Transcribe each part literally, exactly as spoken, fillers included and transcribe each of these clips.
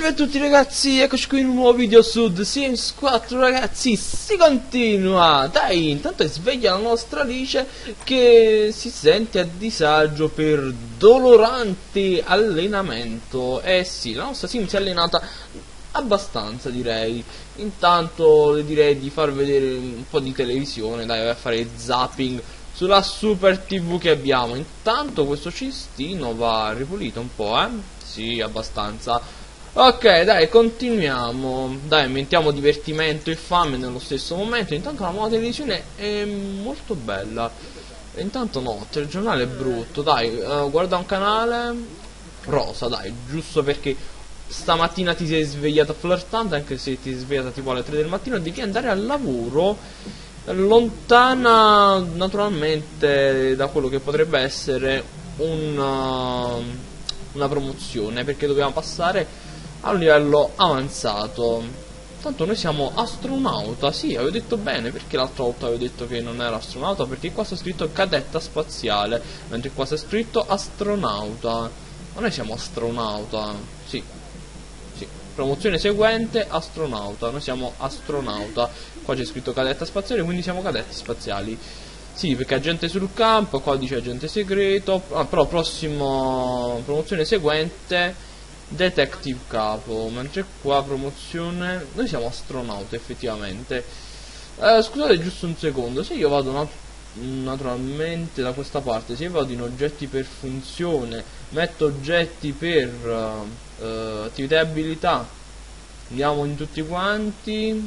Salve a tutti ragazzi, eccoci qui in un nuovo video su The Sims quattro ragazzi, si continua! Dai, intanto è sveglia la nostra Alice che si sente a disagio per dolorante allenamento. Eh sì, la nostra Sim si è allenata abbastanza direi. Intanto le direi di far vedere un po' di televisione, dai, vai a fare zapping sulla super tv che abbiamo. Intanto questo cestino va ripulito un po', eh? Sì, abbastanza. Ok, dai, continuiamo. Dai, mettiamo divertimento e fame nello stesso momento. Intanto la nuova televisione è molto bella. E intanto no, il telegiornale è brutto. Dai, uh, guarda un canale rosa, dai, giusto perché stamattina ti sei svegliata flirtante, anche se ti sei svegliata tipo alle tre del mattino, devi andare al lavoro, lontana naturalmente da quello che potrebbe essere una, una promozione, perché dobbiamo passare a un livello avanzato. Tanto noi siamo astronauta, sì, avevo detto bene, perché l'altra volta avevo detto che non era astronauta, perché qua c'è scritto cadetta spaziale, mentre qua c'è scritto astronauta. Ma noi siamo astronauta, sì, sì. Promozione seguente, astronauta, noi siamo astronauta. Qua c'è scritto cadetta spaziale, quindi siamo cadetti spaziali. Sì, perché agente sul campo, qua dice agente segreto, ah, però prossimo, promozione seguente, detective capo, mentre qua promozione, noi siamo astronauti effettivamente. Eh, scusate giusto un secondo, se io vado nat naturalmente da questa parte, se io vado in oggetti per funzione, metto oggetti per uh, uh, attività e abilità, andiamo in tutti quanti.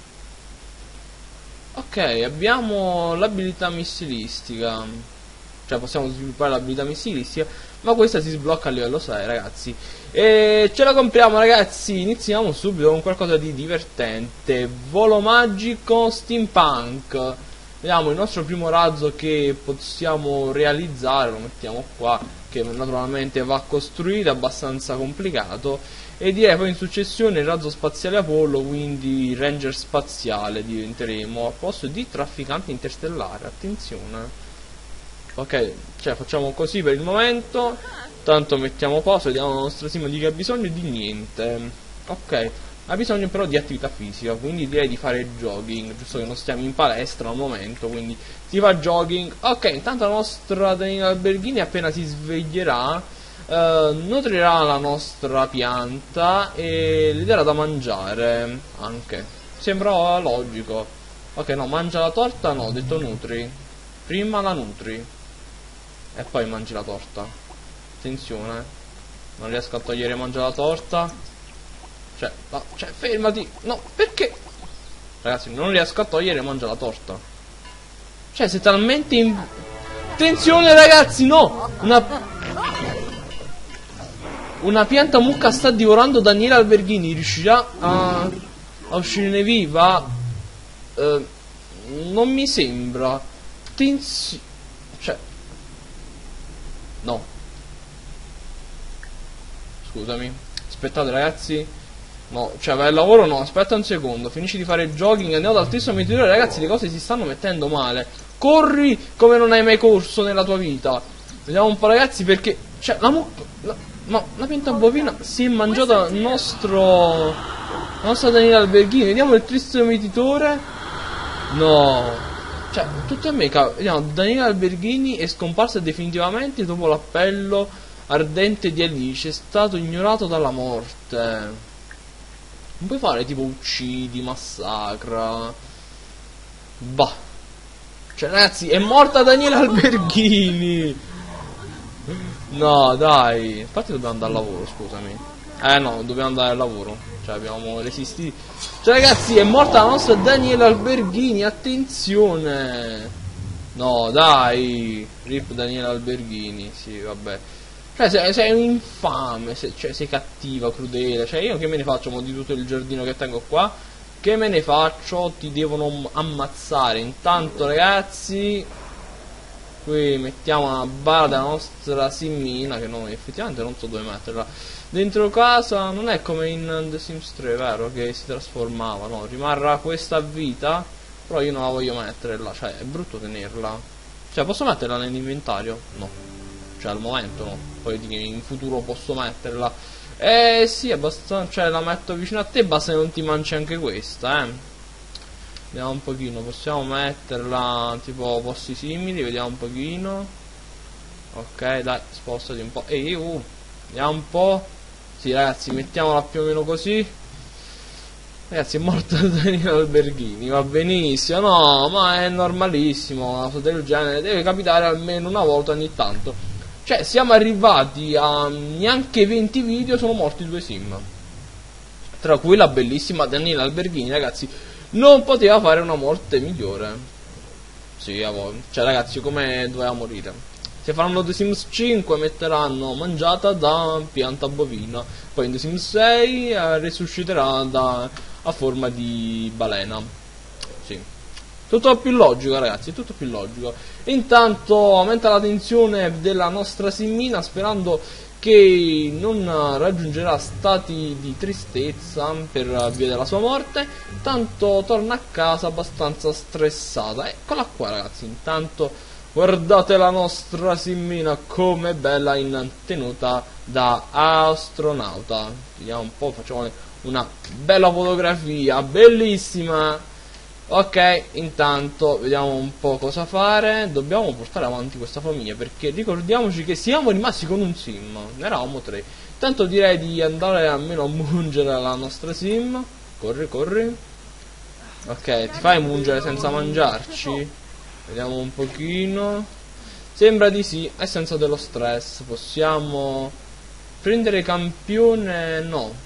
Ok, abbiamo l'abilità missilistica, cioè possiamo sviluppare l'abilità missilistica, ma questa si sblocca a livello sei ragazzi. E ce la compriamo ragazzi, iniziamo subito con qualcosa di divertente. Volo magico steampunk. Vediamo il nostro primo razzo che possiamo realizzare, lo mettiamo qua, che naturalmente va costruito, è abbastanza complicato. E direi poi in successione il razzo spaziale Apollo, quindi ranger spaziale diventeremo, a posto di trafficante interstellare, attenzione. Ok, cioè facciamo così per il momento. Tanto mettiamo pausa, vediamo la nostra sim di che ha bisogno di niente. Ok, ha bisogno però di attività fisica, quindi direi di fare jogging, giusto che non stiamo in palestra al momento, quindi si fa jogging. Ok, intanto la nostra Daniela Alberghini appena si sveglierà eh, nutrirà la nostra pianta e le darà da mangiare anche. Sembra logico. Ok, no, mangia la torta, no, ho detto nutri. Prima la nutri e poi mangi la torta. Attenzione, non riesco a togliere mangia la torta. Cioè, no, cioè, fermati. No, perché? Ragazzi, non riesco a togliere mangia la torta. Cioè, sei talmente in... Attenzione ragazzi, no! Una... Una pianta mucca sta divorando Daniela Alberghini. Riuscirà a, a uscirne viva? Eh, non mi sembra. Attenzione. Cioè... No. Scusami. Aspettate ragazzi. No, cioè vai al lavoro no, aspetta un secondo. Finisci di fare jogging, andiamo dal stesso meteore. Ragazzi, le cose si stanno mettendo male. Corri come non hai mai corso nella tua vita. Vediamo un po' ragazzi perché... Cioè la mucca... La, no, la pianta bovina si è mangiata il nostro... La nostra Daniela Alberghini. Vediamo il triste mietitore. No. Cioè, tutti a me... Vediamo, Daniela Alberghini è scomparsa definitivamente dopo l'appello ardente di Alice, è stato ignorato dalla morte. Non puoi fare tipo uccidi, massacra. Bah. Cioè ragazzi, è morta Daniela Alberghini. No dai. Infatti dobbiamo andare al lavoro, scusami. Eh no, dobbiamo andare al lavoro. Cioè abbiamo resistito. Cioè ragazzi, è morta la nostra Daniela Alberghini. Attenzione. No dai. Rip Daniela Alberghini. Sì vabbè. Cioè sei, sei un infame, sei, cioè, sei cattiva, crudele. Cioè io che me ne faccio mo, di tutto il giardino che tengo qua? Che me ne faccio? Ti devono ammazzare. Intanto ragazzi, qui mettiamo una bara della nostra simmina, che noi effettivamente non so dove metterla. Dentro casa non è come in The Sims tre, vero? Che si trasformava, no? Rimarrà questa vita, però io non la voglio mettere là, cioè è brutto tenerla. Cioè posso metterla nell'inventario? No. Cioè al momento no, poi in futuro posso metterla. Eh sì, abbastanza, cioè la metto vicino a te, basta che non ti mangi anche questa, eh. Vediamo un pochino, possiamo metterla tipo posti simili, vediamo un pochino. Ok, dai, spostati un po'. Ehi, uh, vediamo un po'. Sì, ragazzi, mettiamola più o meno così. Ragazzi, è morto Danilo Alberghini, va benissimo, no, ma è normalissimo, una cosa del genere deve capitare almeno una volta ogni tanto. Cioè, siamo arrivati a neanche venti video, sono morti due sim. Tra cui la bellissima Danilo Alberghini, ragazzi, non poteva fare una morte migliore. Sì, a voi. Cioè, ragazzi, come doveva morire? Se faranno The Sims cinque metteranno mangiata da pianta bovina, poi in The Sims sei eh, resusciterà da, a forma di balena. Sì. Tutto più logico, ragazzi, tutto più logico. Intanto aumenta la tensione della nostra simmina, sperando che non raggiungerà stati di tristezza per via della sua morte. Tanto torna a casa abbastanza stressata. Eccola qua, ragazzi. Intanto guardate la nostra simmina come bella in tenuta da astronauta. Vediamo un po', facciamo una bella fotografia, bellissima. Ok, intanto vediamo un po' cosa fare. Dobbiamo portare avanti questa famiglia, perché ricordiamoci che siamo rimasti con un sim, ne eravamo tre. Intanto direi di andare almeno a mungere la nostra sim. Corri, corri. Ok, ti fai mungere senza mangiarci? Vediamo un pochino. Sembra di sì, è senza dello stress. Possiamo prendere campione? No.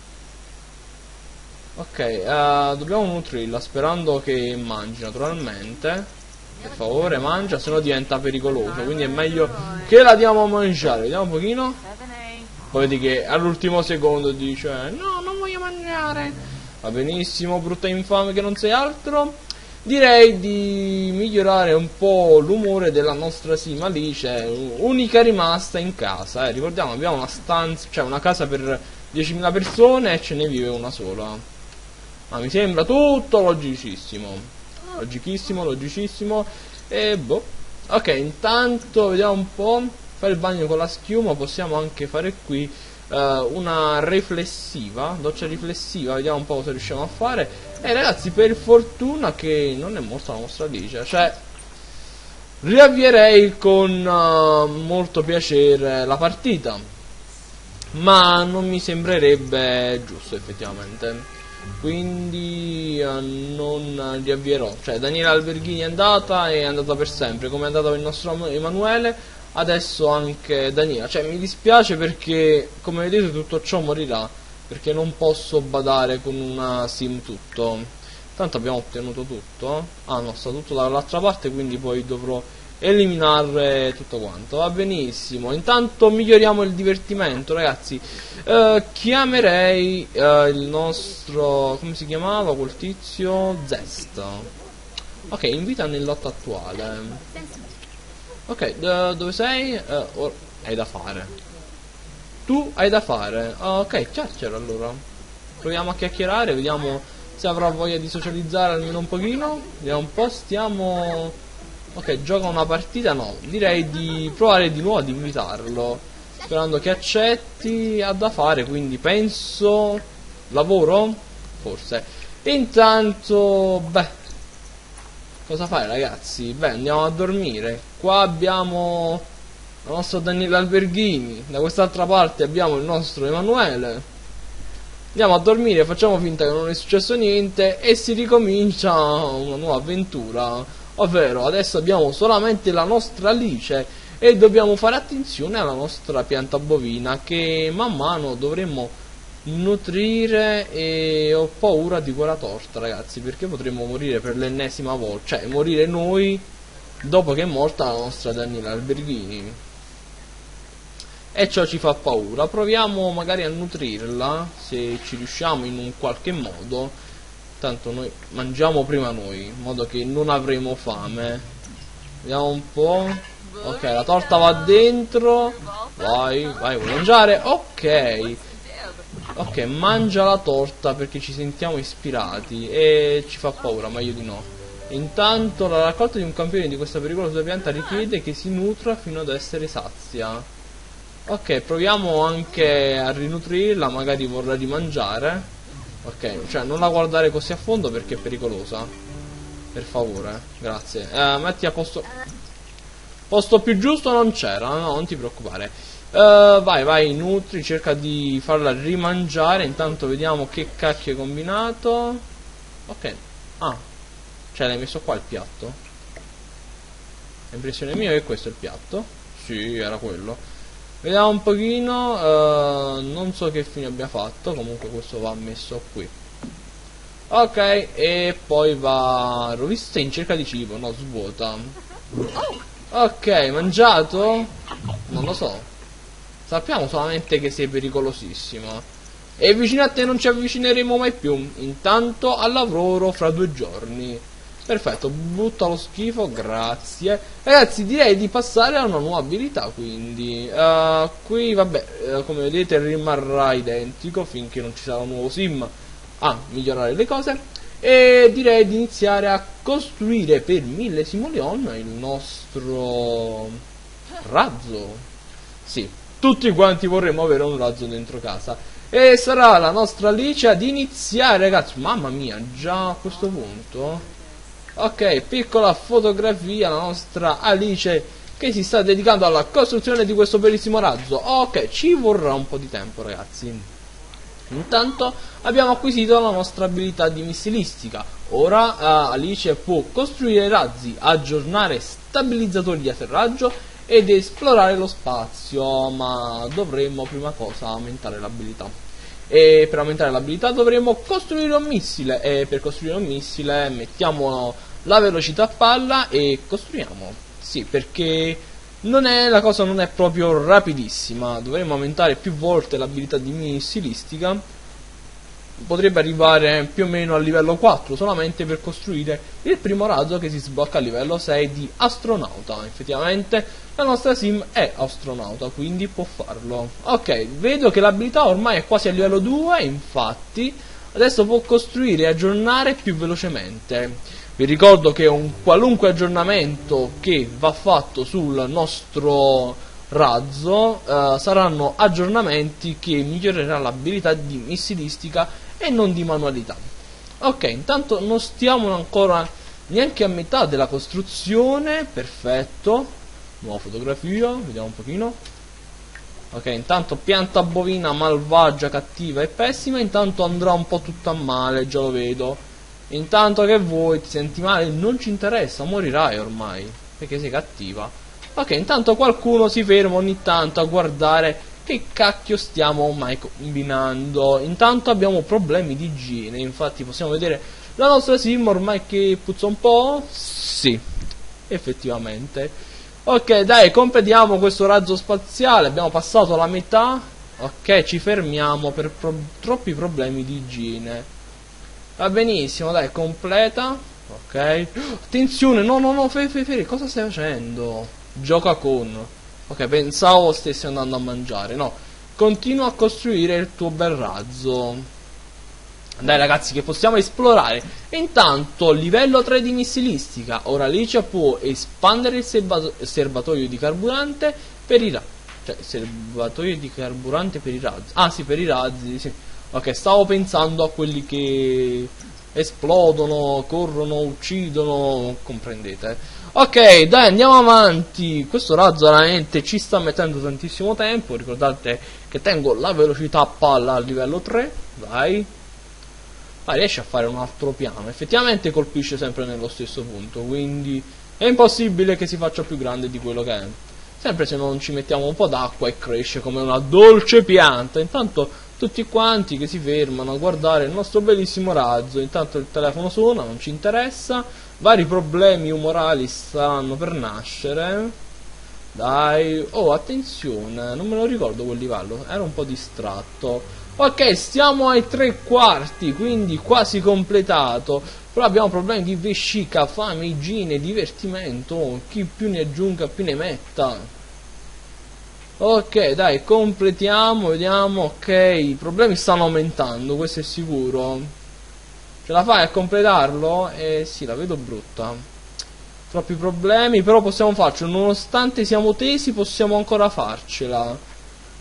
Ok, uh, dobbiamo nutrirla sperando che mangi naturalmente. Per favore mangia, se no diventa pericoloso. Quindi è meglio che la diamo a mangiare. Vediamo un pochino. Poi vedi che all'ultimo secondo dice no, non voglio mangiare. Va benissimo, brutta infame che non sei altro. Direi di migliorare un po' l'umore della nostra sim Alice, unica rimasta in casa. eh. Ricordiamo, abbiamo una stanza, cioè una casa per diecimila persone e ce ne vive una sola. Ma mi sembra tutto logicissimo. Logichissimo, logicissimo. E boh. Ok, intanto vediamo un po'. Fare il bagno con la schiuma. Possiamo anche fare qui uh, una riflessiva. Doccia riflessiva. Vediamo un po' cosa riusciamo a fare. E ragazzi, per fortuna che non è morta la nostra Alice. Cioè, riavvierei con uh, molto piacere la partita. Ma non mi sembrerebbe giusto effettivamente. Quindi uh, non riavvierò. Cioè Daniela Alberghini è andata e è andata per sempre, come è andato il nostro Emanuele, adesso anche Daniela. Cioè mi dispiace perché come vedete tutto ciò morirà, perché non posso badare con una sim tutto. Tanto abbiamo ottenuto tutto. Ah no, sta tutto dall'altra parte, quindi poi dovrò eliminare tutto quanto. Va benissimo. Intanto miglioriamo il divertimento, ragazzi. Uh, chiamerei uh, il nostro, come si chiamava quel tizio? Zest. Ok, invita nel lotto attuale. Ok, uh, dove sei? Uh, or hai da fare. Tu hai da fare. Uh, ok, chiacchiera allora. Proviamo a chiacchierare, vediamo se avrà voglia di socializzare almeno un pochino. Vediamo un po', stiamo... Ok, gioca una partita? No, direi di provare di nuovo ad invitarlo, sperando che accetti. Ha da fare, quindi penso lavoro? Forse. E intanto, beh, cosa fare ragazzi? Beh, andiamo a dormire. Qua abbiamo la nostra Daniela Alberghini, da quest'altra parte abbiamo il nostro Emanuele. Andiamo a dormire, facciamo finta che non è successo niente e si ricomincia una nuova avventura. Ovvero, adesso abbiamo solamente la nostra Alice e dobbiamo fare attenzione alla nostra pianta bovina che man mano dovremmo nutrire. E ho paura di quella torta, ragazzi, perché potremmo morire per l'ennesima volta. Cioè, morire noi dopo che è morta la nostra Daniela Alberghini. E ciò ci fa paura. Proviamo magari a nutrirla, se ci riusciamo in un qualche modo. Tanto noi mangiamo prima noi, in modo che non avremo fame. Vediamo un po'. Ok, la torta va dentro. Vai, vai, vuoi mangiare? Ok. Ok, mangia la torta perché ci sentiamo ispirati. E ci fa paura, meglio di no. Intanto la raccolta di un campione di questa pericolosa pianta richiede che si nutra fino ad essere sazia. Ok, proviamo anche a rinutrirla, magari vorrà rimangiare. Ok, cioè non la guardare così a fondo perché è pericolosa. Per favore, grazie. Eh, metti a posto... Posto più giusto non c'era, no, non ti preoccupare. Uh, vai, vai, nutri, cerca di farla rimangiare. Intanto vediamo che cacchio hai combinato. Ok. Ah, cioè l'hai messo qua il piatto. L'impressione mia è che questo è il piatto. Sì, era quello. Vediamo un pochino. uh, Non so che fine abbia fatto. Comunque questo va messo qui. Ok, e poi va rovista in cerca di cibo. No, svuota. Ok, mangiato? Non lo so. Sappiamo solamente che sei pericolosissima. E vicino a te non ci avvicineremo mai più. Intanto al lavoro fra due giorni. Perfetto, butta lo schifo, grazie. Ragazzi, direi di passare a una nuova abilità, quindi uh, qui vabbè, uh, come vedete rimarrà identico finché non ci sarà un nuovo sim a migliorare le cose. E direi di iniziare a costruire per millesimo leon il nostro razzo. Sì, tutti quanti vorremmo avere un razzo dentro casa. E sarà la nostra Alice ad iniziare, ragazzi. Mamma mia, già a questo punto. Ok, piccola fotografia, la nostra Alice che si sta dedicando alla costruzione di questo bellissimo razzo. Ok, ci vorrà un po' di tempo, ragazzi. Intanto abbiamo acquisito la nostra abilità di missilistica. Ora uh, Alice può costruire razzi, aggiornare stabilizzatori di atterraggio ed esplorare lo spazio, ma dovremmo prima cosa aumentare l'abilità. E per aumentare l'abilità dovremmo costruire un missile, e per costruire un missile mettiamo la velocità a palla e costruiamo. Sì, perché non è, la cosa non è proprio rapidissima, dovremmo aumentare più volte l'abilità di missilistica. Potrebbe arrivare più o meno a livello quattro solamente per costruire il primo razzo che si sblocca a livello sei di astronauta. Effettivamente la nostra sim è astronauta, quindi può farlo. Ok, vedo che l'abilità ormai è quasi a livello due, infatti adesso può costruire e aggiornare più velocemente. Vi ricordo che un qualunque aggiornamento che va fatto sul nostro razzo eh, saranno aggiornamenti che miglioreranno l'abilità di missilistica e non di manualità. Ok, intanto non stiamo ancora neanche a metà della costruzione. Perfetto, nuova fotografia, vediamo un pochino. Ok, intanto pianta bovina malvagia, cattiva e pessima. Intanto andrà un po' tutto a male, già lo vedo. Intanto che vuoi, ti senti male, non ci interessa, morirai ormai, perché sei cattiva. Ok, intanto qualcuno si ferma ogni tanto a guardare che cacchio stiamo mai combinando. Intanto abbiamo problemi di igiene, infatti possiamo vedere la nostra sim ormai che puzza un po'. Sì, effettivamente. Ok, dai, completiamo questo razzo spaziale, abbiamo passato la metà. Ok, ci fermiamo per pro troppi problemi di igiene. Va benissimo, dai, completa. Ok. Attenzione, no, no, no, Fede, Fede, cosa stai facendo? Gioca con. Ok, pensavo stessi andando a mangiare. No, continua a costruire il tuo bel razzo. Dai ragazzi, che possiamo esplorare. E intanto, livello tre di missilistica. Ora Alicia può espandere il, serbato il serbatoio di carburante per i razzi. Cioè, serbatoio di carburante per i razzi. Ah sì, per i razzi, sì. Ok, stavo pensando a quelli che esplodono, corrono, uccidono, comprendete. Ok, dai, andiamo avanti. Questo razzo veramente ci sta mettendo tantissimo tempo. Ricordate che tengo la velocità a palla a livello tre. Vai. Ma riesce a fare un altro piano. Effettivamente colpisce sempre nello stesso punto, quindi è impossibile che si faccia più grande di quello che è. Sempre se non ci mettiamo un po' d'acqua e cresce come una dolce pianta. Intanto tutti quanti che si fermano a guardare il nostro bellissimo razzo. Intanto il telefono suona, non ci interessa. Vari problemi umorali stanno per nascere. Dai, oh attenzione, non me lo ricordo quel livello, ero un po' distratto. Ok, stiamo ai tre quarti, quindi quasi completato. Però abbiamo problemi di vescica, fame, igiene, divertimento. Chi più ne aggiunga più ne metta. Ok, dai, completiamo, vediamo. Ok, i problemi stanno aumentando, questo è sicuro. Ce la fai a completarlo? Eh sì, la vedo brutta. Troppi problemi, però possiamo farcela. Nonostante siamo tesi, possiamo ancora farcela.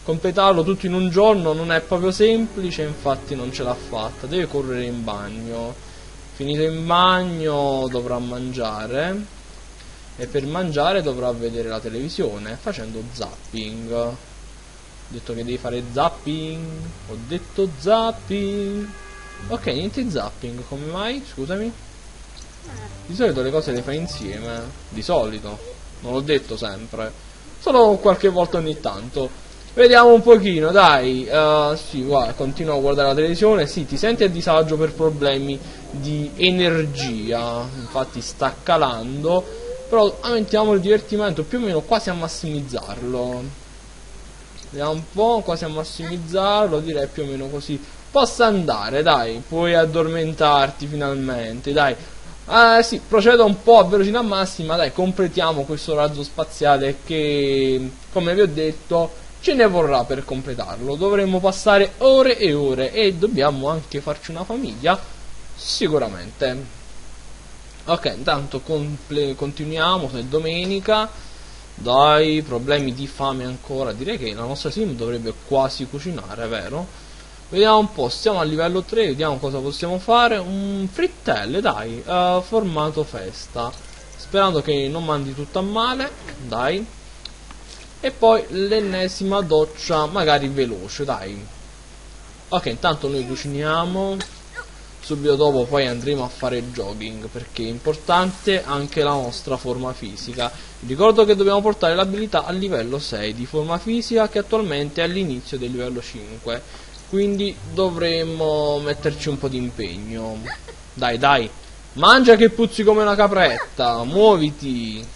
completarlo tutto in un giorno non è proprio semplice, infatti non ce l'ha fatta, deve correre in bagno. Finito in bagno dovrà mangiare, e per mangiare dovrà vedere la televisione facendo zapping. Ho detto che devi fare zapping, ho detto zapping. Ok, niente zapping, come mai? Scusami. Di solito le cose le fai insieme, di solito, non l'ho detto sempre, solo qualche volta ogni tanto. Vediamo un pochino, dai. Uh, sì, guarda, continuo a guardare la televisione. Sì, ti senti a disagio per problemi di energia, infatti sta calando, però aumentiamo il divertimento più o meno quasi a massimizzarlo. Vediamo un po', quasi a massimizzarlo, direi più o meno così possa andare, dai. Puoi addormentarti finalmente, dai. Ah sì, procedo un po' a velocità massima, dai, completiamo questo razzo spaziale che, come vi ho detto, ce ne vorrà per completarlo. Dovremmo passare ore e ore e dobbiamo anche farci una famiglia, sicuramente. Ok, intanto continuiamo, se è domenica. Dai, problemi di fame ancora. Direi che la nostra sim dovrebbe quasi cucinare, vero? Vediamo un po', siamo a livello tre, vediamo cosa possiamo fare. Un frittelle, dai, uh, formato festa, sperando che non mandi tutto a male, dai. E poi l'ennesima doccia, magari veloce, dai. Ok, intanto noi cuciniamo. Subito dopo poi andremo a fare jogging, perché è importante anche la nostra forma fisica. Ricordo che dobbiamo portare l'abilità al livello sei di forma fisica, che attualmente è all'inizio del livello cinque. Quindi dovremmo metterci un po' di impegno. Dai, dai, mangia che puzzi come una capretta, muoviti.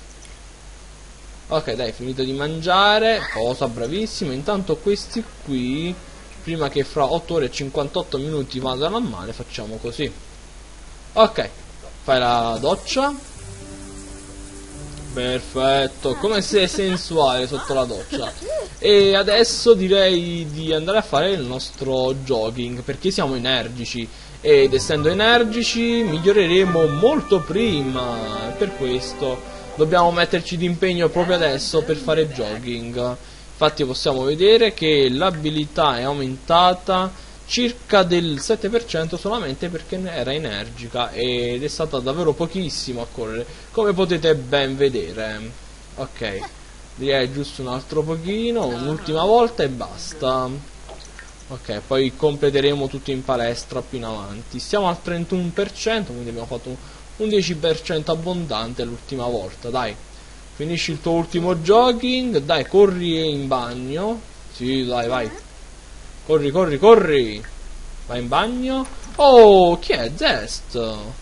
Ok, dai, finito di mangiare, cosa bravissimo. Intanto questi qui, prima che fra otto ore e cinquantotto minuti vadano a male, facciamo così. Ok, fai la doccia. Perfetto, come sei sensuale sotto la doccia. E adesso direi di andare a fare il nostro jogging, perché siamo energici, ed essendo energici miglioreremo molto prima. Per questo dobbiamo metterci d'impegno proprio adesso per fare jogging. Infatti possiamo vedere che l'abilità è aumentata circa del sette per cento solamente perché era energica, ed è stata davvero pochissimo a correre, come potete ben vedere. Ok, direi giusto un altro pochino, un'ultima volta e basta. Ok, poi completeremo tutto in palestra più in avanti. Siamo al trentuno per cento, quindi abbiamo fatto un dieci per cento abbondante l'ultima volta. Dai, finisci il tuo ultimo jogging, dai, corri in bagno. Sì, dai, vai. Corri, corri, corri. Vai in bagno. Oh, chi è? Zest.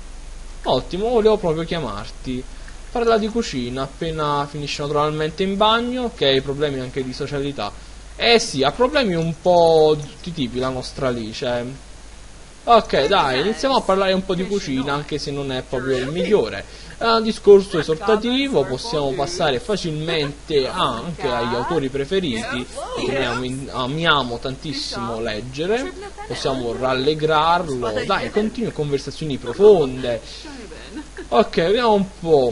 Ottimo, volevo proprio chiamarti. Parla di cucina appena finisce naturalmente in bagno, che hai problemi anche di socialità. Eh sì, ha problemi un po' di tutti i tipi la nostra Alice. Ok, dai, iniziamo a parlare un po' di cucina, anche se non è proprio il migliore. Uh, discorso esortativo, possiamo passare facilmente anche agli autori preferiti, che noi amiamo tantissimo leggere. Possiamo rallegrarlo. Dai, continui conversazioni profonde. Ok, vediamo un po'.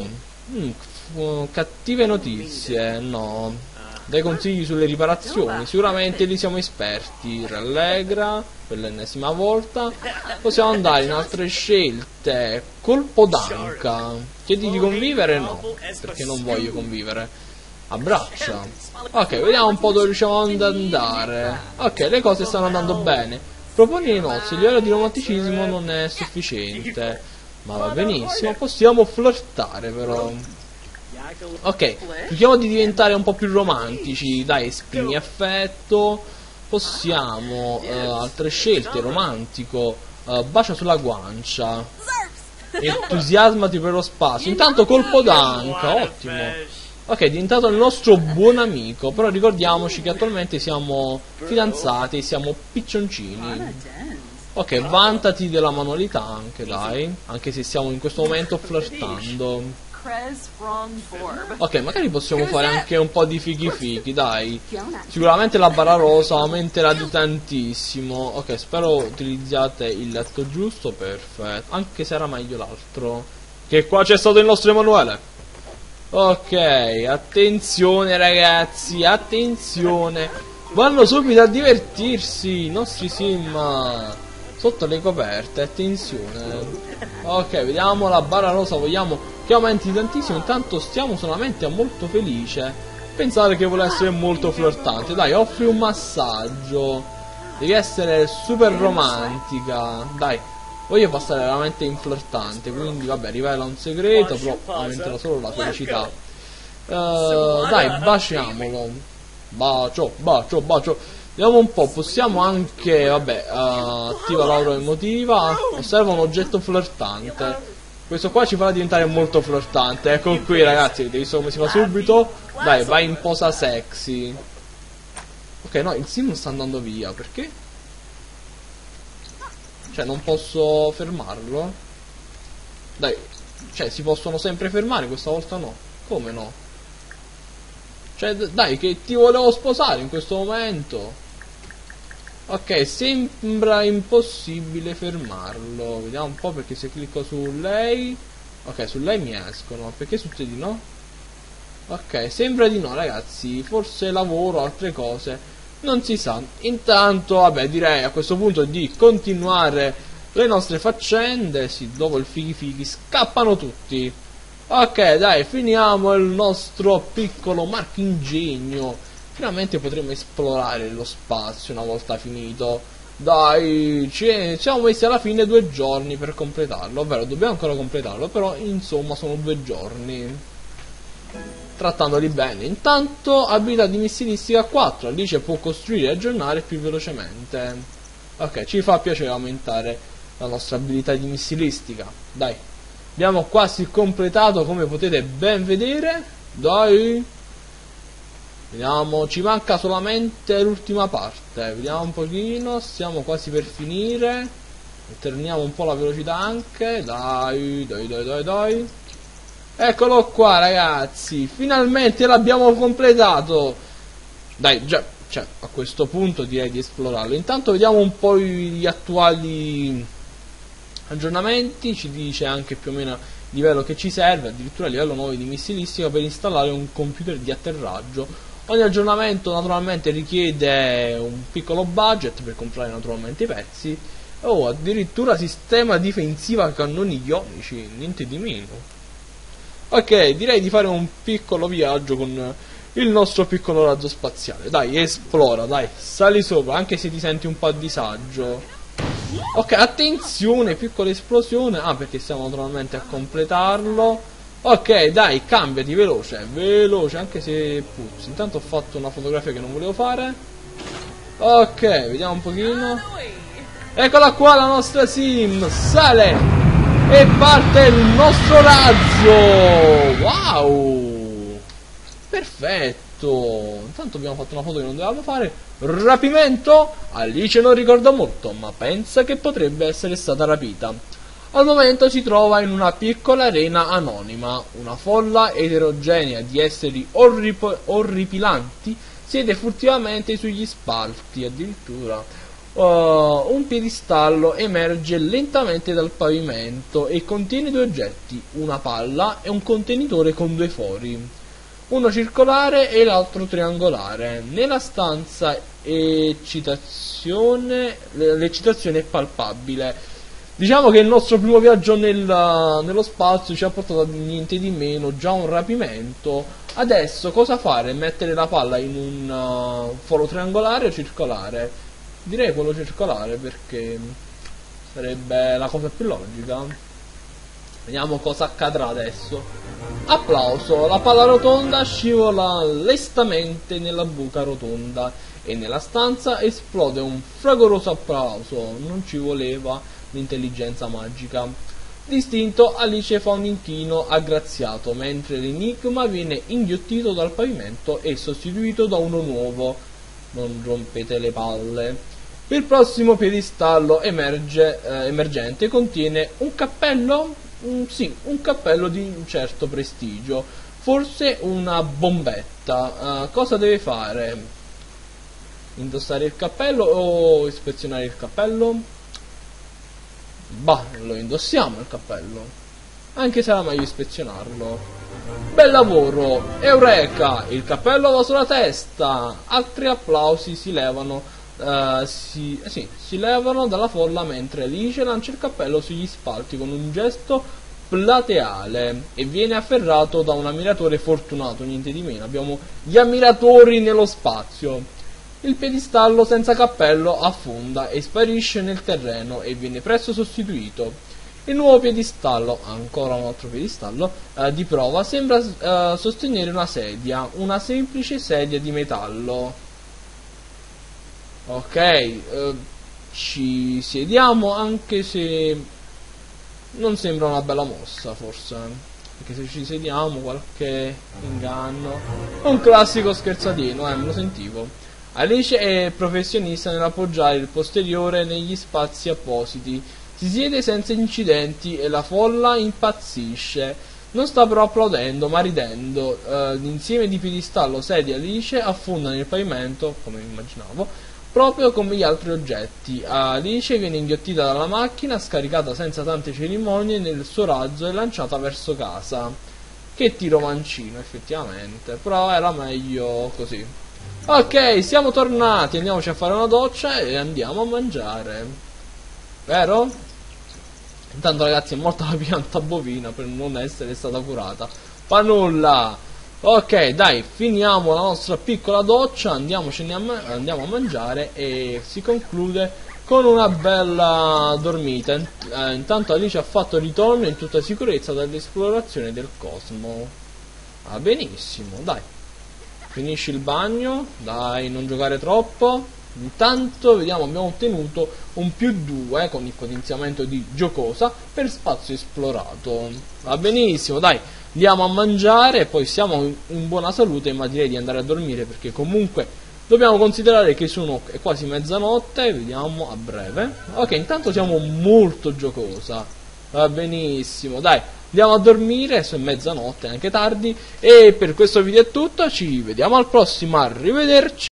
Mm, cattive notizie, no. Dai consigli sulle riparazioni, sicuramente lì siamo esperti. Rallegra per l'ennesima volta. Possiamo andare in altre scelte. Colpo d'anca. Chiedi di convivere? No, perché non voglio convivere. Abbraccia. Ok, vediamo un po' dove riusciamo ad andare. Ok, le cose stanno andando bene. Proponi le nozze, il livello di romanticismo non è sufficiente, ma va benissimo. Possiamo flirtare però. Ok, cerchiamo di diventare un po' più romantici. Dai, esprimi affetto. Possiamo uh, altre scelte. Romantico, uh, bacia sulla guancia, entusiasmati per lo spazio. Intanto colpo d'anca, ottimo. Ok, è diventato il nostro buon amico. Però ricordiamoci che attualmente siamo fidanzati, siamo piccioncini. Ok, vantati della manualità anche, dai. Anche se stiamo in questo momento flirtando. Ok, magari possiamo fare anche un po' di fighi fighi, dai. Sicuramente la barra rosa aumenterà di tantissimo. Ok, spero utilizziate il letto giusto, perfetto. Anche se era meglio l'altro. Che qua c'è stato il nostro Emanuele. Ok, attenzione ragazzi, attenzione. vanno subito a divertirsi i nostri sim sotto le coperte. Attenzione. Ok, vediamo la barra rosa, vogliamo che aumenti tantissimo. Intanto stiamo solamente molto felice. Pensare che vuole essere molto flirtante. Dai, offri un massaggio. Devi essere super romantica. Dai, voglio passare veramente in flirtante. Quindi vabbè, rivela un segreto, però aumenterà solo la felicità. uh, Dai, baciamolo. Bacio, bacio, bacio. Vediamo un po', possiamo anche, vabbè, uh, attiva l'aura emotiva. Osserva un oggetto flirtante. Questo qua ci farà diventare molto flirtante. Ecco qui ragazzi, avete visto come si fa subito? Dai, vai in posa sexy. Ok, no, il sim sta andando via, perché? Cioè, non posso fermarlo? Dai, cioè, si possono sempre fermare, questa volta no. Come no? Cioè, dai, che ti volevo sposare in questo momento. Ok, sembra impossibile fermarlo. Vediamo un po', perché se clicco su lei... Ok, su lei mi escono. Perché succede di no? Ok, sembra di no ragazzi. Forse lavoro, altre cose, non si sa. Intanto, vabbè, direi a questo punto di continuare le nostre faccende. Sì, dopo il fighi fighi scappano tutti. Ok, dai, finiamo il nostro piccolo marchingegno. Finalmente potremo esplorare lo spazio una volta finito. Dai, ci siamo messi alla fine due giorni per completarlo. Ovvero, dobbiamo ancora completarlo, però insomma sono due giorni. Trattandoli bene. Intanto, abilità di missilistica quattro. Alice può costruire e aggiornare più velocemente. Ok, ci fa piacere aumentare la nostra abilità di missilistica. Dai, abbiamo quasi completato, come potete ben vedere. Dai. Vediamo, ci manca solamente l'ultima parte. Vediamo un pochino, stiamo quasi per finire. Alterniamo un po' la velocità anche. Dai, dai, dai, dai, dai. Eccolo qua ragazzi, finalmente l'abbiamo completato. Dai, già, cioè, a questo punto direi di esplorarlo. Intanto vediamo un po' gli attuali aggiornamenti. Ci dice anche più o meno il livello che ci serve. Addirittura livello nove di missilistica per installare un computer di atterraggio. Ogni aggiornamento naturalmente richiede un piccolo budget per comprare naturalmente i pezzi. Oh, addirittura sistema difensiva cannoni ionici, niente di meno. Ok, direi di fare un piccolo viaggio con il nostro piccolo razzo spaziale. Dai, esplora, dai, sali sopra, anche se ti senti un po' a disagio. Ok, attenzione, piccola esplosione. Ah, perché stiamo naturalmente a completarlo. Ok, dai, cambiati, veloce, veloce, anche se puzzi. Intanto ho fatto una fotografia che non volevo fare. Ok, vediamo un pochino. Eccola qua la nostra sim, sale e parte il nostro razzo. Wow, perfetto. Intanto abbiamo fatto una foto che non dovevamo fare. Rapimento. Alice non ricorda molto, ma pensa che potrebbe essere stata rapita. Al momento si trova in una piccola arena anonima. Una folla eterogenea di esseri orripilanti siede furtivamente sugli spalti. Addirittura uh, un piedistallo emerge lentamente dal pavimento e contiene due oggetti, una palla e un contenitore con due fori, uno circolare e l'altro triangolare. Nella stanza eccitazione, l'eccitazione è palpabile. Diciamo che il nostro primo viaggio nel, nello spazio ci ha portato a niente di meno, già un rapimento. Adesso cosa fare? Mettere la palla in un uh, foro triangolare o circolare? Direi quello circolare, perché sarebbe la cosa più logica. Vediamo cosa accadrà adesso. Applauso, la palla rotonda scivola lestamente nella buca rotonda e nella stanza esplode un fragoroso applauso. Non ci voleva l'intelligenza magica. Distinto, Alice fa un inchino aggraziato, mentre l'enigma viene inghiottito dal pavimento e sostituito da uno nuovo. Non rompete le palle. Il prossimo piedistallo emerge, eh, emergente contiene un cappello? Mm, sì, un cappello di un certo prestigio. Forse una bombetta. Uh, cosa deve fare? Indossare il cappello o ispezionare il cappello? Bah, lo indossiamo il cappello, anche se era meglio ispezionarlo. Bel lavoro, eureka, il cappello va sulla testa. Altri applausi si levano, uh, si, eh sì, si levano dalla folla mentre Alice lancia il cappello sugli spalti con un gesto plateale e viene afferrato da un ammiratore fortunato, niente di meno. Abbiamo gli ammiratori nello spazio. Il piedistallo senza cappello affonda e sparisce nel terreno e viene presto sostituito. Il nuovo piedistallo, ancora un altro piedistallo, eh, di prova, sembra eh, sostenere una sedia, una semplice sedia di metallo. Ok, eh, ci sediamo anche se non sembra una bella mossa, forse, perché se ci sediamo qualche inganno. Un classico scherzatino, eh, me lo sentivo. Alice è professionista nell'appoggiare il posteriore negli spazi appositi. Si siede senza incidenti e la folla impazzisce. Non sta però applaudendo, ma ridendo. Uh, l'insieme di piedistallo, sedia e Alice affonda nel pavimento, come immaginavo, proprio come gli altri oggetti. Alice viene inghiottita dalla macchina, scaricata senza tante cerimonie nel suo razzo e lanciata verso casa. Che tiro mancino, effettivamente, però era meglio così. Ok, siamo tornati, andiamoci a fare una doccia e andiamo a mangiare. Vero? Intanto ragazzi è morta la pianta bovina per non essere stata curata. Fa nulla. Ok, dai, finiamo la nostra piccola doccia, andiamocene a ma andiamo a mangiare e si conclude con una bella dormita. Eh, intanto Alice ha fatto ritorno in tutta sicurezza dall'esplorazione del cosmo. Va benissimo, dai. Finisci il bagno, dai, non giocare troppo. Intanto vediamo, abbiamo ottenuto un più due con il potenziamento di giocosa per spazio esplorato. Va benissimo, dai, andiamo a mangiare e poi siamo in buona salute, ma direi di andare a dormire perché comunque dobbiamo considerare che sono è quasi mezzanotte. Vediamo a breve. Ok, intanto siamo molto giocosa. Va benissimo, dai, andiamo a dormire, è mezzanotte, anche tardi, e per questo video è tutto, ci vediamo al prossimo, arrivederci.